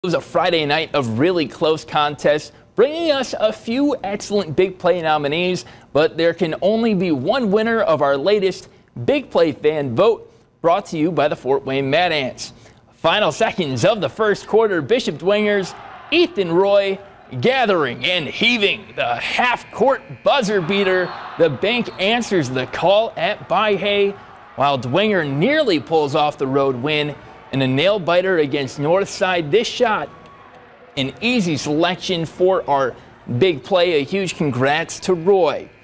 It was a Friday night of really close contests, bringing us a few excellent big play nominees, but there can only be one winner of our latest Big Play fan vote, brought to you by the Fort Wayne Mad Ants. Final seconds of the first quarter, Bishop Dwenger's Ethan Roy gathering and heaving the half-court buzzer beater. The bank answers the call at By-Hay, while Dwenger nearly pulls off the road win in a nail-biter against Northside. This shot, an easy selection for our big play. A huge congrats to Roy.